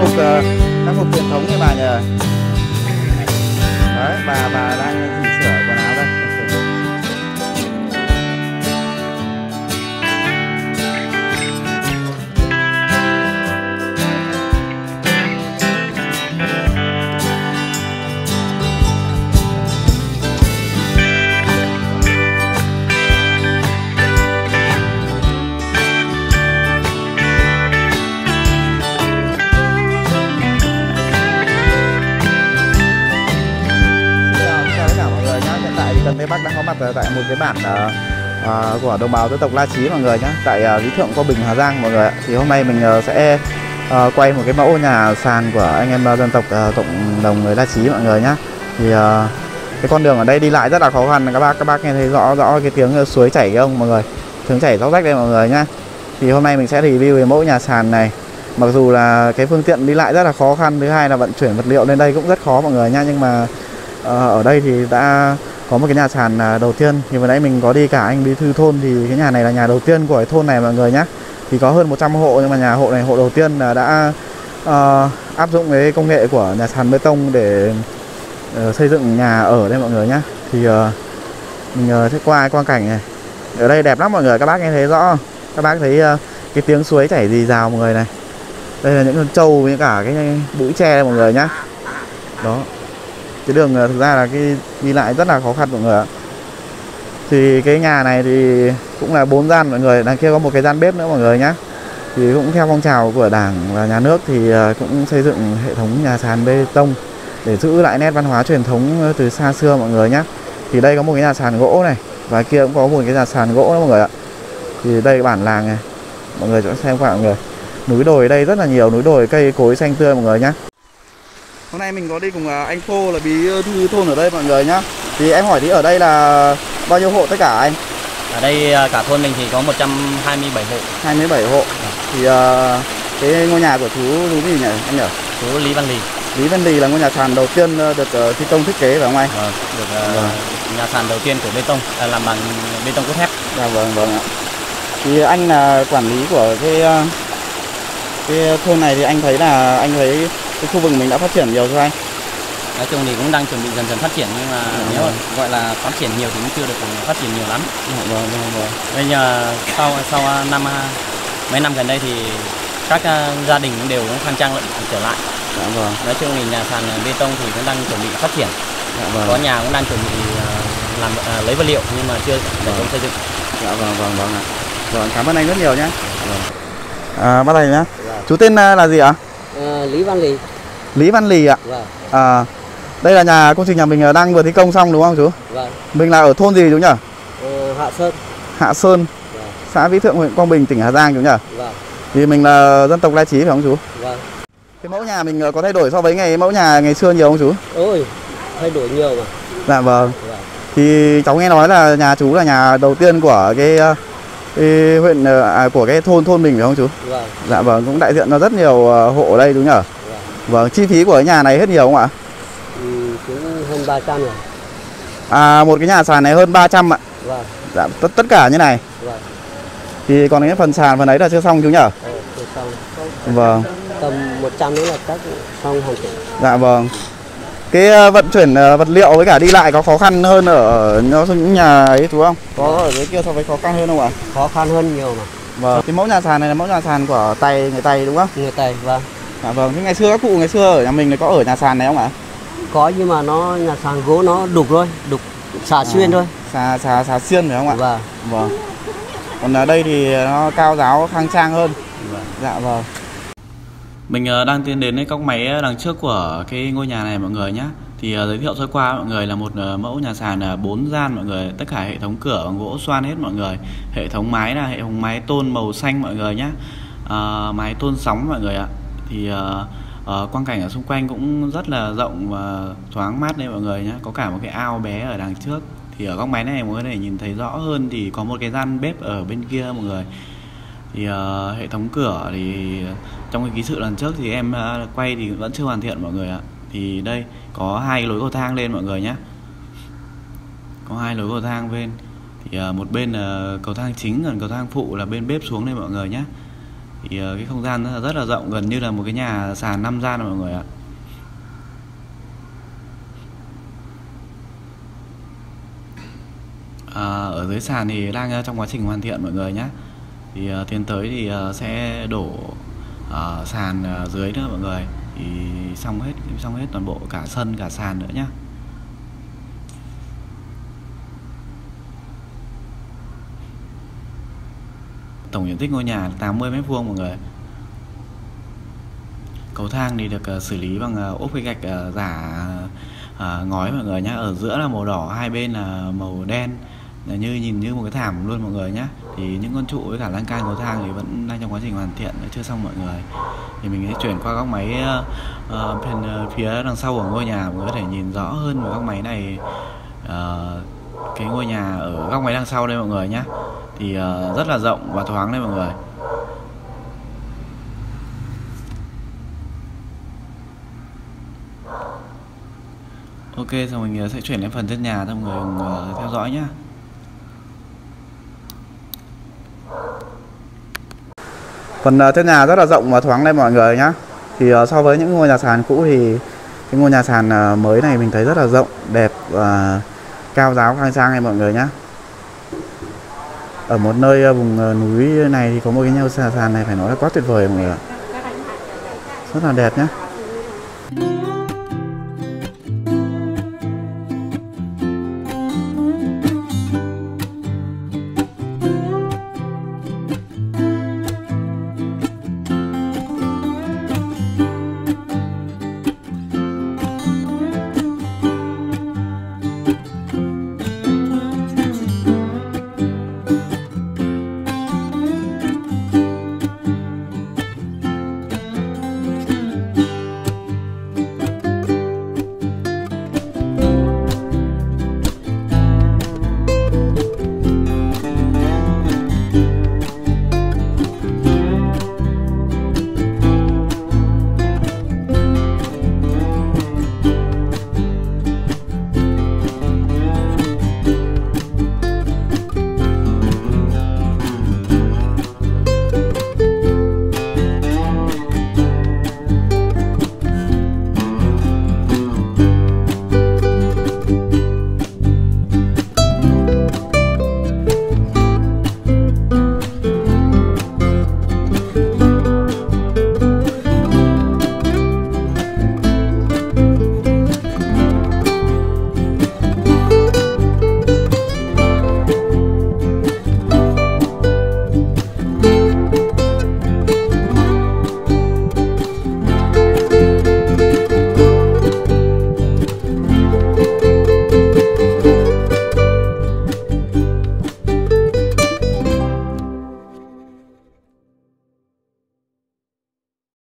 trang phục truyền thống như bà nhỉ. Đấy, bà đang chỉnh sửa quần áo đây. Tây Bắc đang có mặt tại một cái bản của đồng bào dân tộc La Chí mọi người nhé, tại Lý Thượng, Quang Bình, Hà Giang mọi người ạ. Thì hôm nay mình sẽ quay một cái mẫu nhà sàn của anh em dân tộc cộng đồng người La Chí mọi người nhé. Thì cái con đường ở đây đi lại rất là khó khăn, các bác nghe thấy rõ cái tiếng suối chảy không mọi người, tiếng chảy róc rách đây mọi người nhé. Thì hôm nay mình sẽ review về mẫu nhà sàn này. Mặc dù là cái phương tiện đi lại rất là khó khăn, thứ hai là vận chuyển vật liệu lên đây cũng rất khó mọi người nha, nhưng mà ở đây thì đã có một cái nhà sàn đầu tiên. Thì vừa nãy mình có đi cả anh bí thư thôn, thì cái nhà này là nhà đầu tiên của cái thôn này mọi người nhé. Thì có hơn 100 hộ, nhưng mà hộ này hộ đầu tiên là đã áp dụng cái công nghệ của nhà sàn bê tông để xây dựng nhà ở đây mọi người nhé. Thì mình sẽ qua quang cảnh này, ở đây đẹp lắm mọi người, các bác nghe thấy rõ không? Các bác thấy cái tiếng suối chảy rì rào mọi người này. Đây là những con trâu với cả cái bụi tre đây mọi người nhé. Đó, cái đường thực ra là cái đi lại rất là khó khăn mọi người ạ. Thì cái nhà này thì cũng là 4 gian mọi người, đằng kia có một cái gian bếp nữa mọi người nhé. Thì cũng theo phong trào của Đảng và Nhà nước thì cũng xây dựng hệ thống nhà sàn bê tông để giữ lại nét văn hóa truyền thống từ xa xưa mọi người nhé. Thì đây có một cái nhà sàn gỗ này, và kia cũng có một cái nhà sàn gỗ đó mọi người ạ. Thì đây là bản làng này, mọi người sẽ xem qua mọi người. Núi đồi ở đây rất là nhiều, núi đồi cây cối xanh tươi mọi người nhé. Hôm nay mình có đi cùng anh Phô là bí thư thôn ở đây mọi người nhá. Thì em hỏi thì ở đây là bao nhiêu hộ tất cả anh? Ở đây cả thôn mình thì có 127 hộ. 27 hộ. Thì cái ngôi nhà của chú gì nhỉ anh nhỉ? Chú Lý Văn Lì. Lý Văn Lì là ngôi nhà sàn đầu tiên được thi công thiết kế phải không anh? Được nhà sàn đầu tiên của bê tông, làm bằng bê tông cốt thép. Dạ vâng ạ. Thì anh là quản lý của cái thôn này, thì anh thấy cái khu vực mình đã phát triển nhiều chưa anh? Nói chung thì cũng đang chuẩn bị dần dần phát triển, nhưng mà nếu gọi là phát triển nhiều thì cũng chưa được phát triển nhiều lắm. Vâng. Bây giờ sau mấy năm gần đây thì các gia đình cũng đều khang trang lại trở lại. Dạ vâng. Nói chung thì nhà sàn bê tông thì cũng đang chuẩn bị phát triển. Dạ vâng. Có nhà cũng đang chuẩn bị lấy vật liệu nhưng mà chưa khởi công xây dựng. Dạ vâng ạ. Vâng, cảm ơn anh rất nhiều nhé. Vâng. Bắt đầu nhé. Chú tên là gì ạ? Lý Văn Lì. Lý Văn Lì ạ. Vâng. Đây là công trình nhà mình đang vừa thi công xong đúng không chú? Vâng. Mình là ở thôn gì chú nhỉ? Hạ Sơn. Hạ Sơn. Vâng. Xã Vĩ Thượng, huyện Quang Bình, tỉnh Hà Giang chú nhỉ? Vâng. Thì mình là dân tộc La Chí phải không chú? Vâng. Cái mẫu nhà mình có thay đổi so với mẫu nhà ngày xưa nhiều không chú? Ôi, thay đổi nhiều mà. Dạ vâng. Vâng. Thì cháu nghe nói là nhà chú là nhà đầu tiên của cái huyện của cái thôn mình phải không chú? Vâng. Dạ vâng, cũng đại diện cho rất nhiều hộ ở đây đúng nhỉ? Vâng. Vâng, chi phí của cái nhà này hết nhiều không ạ? Cũng hơn 300 rồi. Một cái nhà sàn này hơn 300 ạ. Vâng. Dạ, tất cả như này. Vâng. Thì còn cái phần sàn phần ấy là chưa xong chú nhỉ? Chưa xong. Vâng. Tầm 100 nữa là chắc xong hoàn chỉnh. Dạ vâng. Cái vận chuyển vật liệu với cả đi lại có khó khăn hơn ở những nhà ấy chú không? Có ở dưới kia so với khó khăn hơn không ạ? Khó khăn hơn nhiều mà. Vâng. Cái mẫu nhà sàn này là mẫu nhà sàn của người Tày đúng không? Người Tày, vâng. Dạ vâng. Thế ngày xưa các cụ ngày xưa ở nhà mình có ở nhà sàn này không ạ? Có, nhưng mà nhà sàn gỗ nó đục thôi, đục xà xuyên thôi. Xà xiên phải không ạ? Vâng. Vâng. Còn ở đây thì nó cao giáo khang trang hơn. Vâng. Dạ vâng. Mình đang tiến đến cái cọc máy đằng trước của cái ngôi nhà này mọi người nhé. Thì giới thiệu sơ qua mọi người là một mẫu nhà sàn 4 gian mọi người, tất cả hệ thống cửa bằng gỗ xoan hết mọi người. Hệ thống mái là hệ thống mái tôn màu xanh mọi người nhé. Mái tôn sóng mọi người ạ. Thì quang cảnh ở xung quanh cũng rất là rộng và thoáng mát đây mọi người nhé. Có cả một cái ao bé ở đằng trước. Thì ở góc máy này mọi người có thể nhìn thấy rõ hơn thì có một cái gian bếp ở bên kia mọi người. Thì hệ thống cửa thì trong cái ký sự lần trước thì em quay thì vẫn chưa hoàn thiện mọi người ạ. Thì đây có 2 lối cầu thang lên mọi người nhé. Có 2 lối cầu thang lên. Thì một bên là cầu thang chính, còn cầu thang phụ là bên bếp xuống đây mọi người nhé. Thì cái không gian rất là rộng, gần như là một cái nhà sàn 5 gian mọi người ạ. Ở dưới sàn thì đang trong quá trình hoàn thiện mọi người nhé. Thì tiến tới thì sẽ đổ sàn dưới nữa mọi người, thì xong hết toàn bộ cả sân cả sàn nữa nhé. Tổng diện tích ngôi nhà 80 m² mọi người. Cầu thang thì được xử lý bằng ốp cái gạch giả ngói mọi người nhé. Ở giữa là màu đỏ, hai bên là màu đen, nhìn như một cái thảm luôn mọi người nhé. Thì những con trụ với cả lan can cầu thang thì vẫn đang trong quá trình hoàn thiện, chưa xong mọi người. Thì mình sẽ chuyển qua góc máy bên phía đằng sau của ngôi nhà, mọi người có thể nhìn rõ hơn về góc máy này. Cái ngôi nhà ở góc máy đằng sau đây mọi người nhé, thì rất là rộng và thoáng đây mọi người. Ok, rồi mình sẽ chuyển đến phần chân nhà cho mọi người theo dõi nhé. Phần chân nhà rất là rộng và thoáng đây mọi người nhé. Thì so với những ngôi nhà sàn cũ thì cái ngôi nhà sàn mới này mình thấy rất là rộng, đẹp và cao ráo khang trang này mọi người nhé. Ở một nơi vùng núi này thì có một cái nhà sàn này phải nói là quá tuyệt vời mọi người ạ. Rất là đẹp nhé.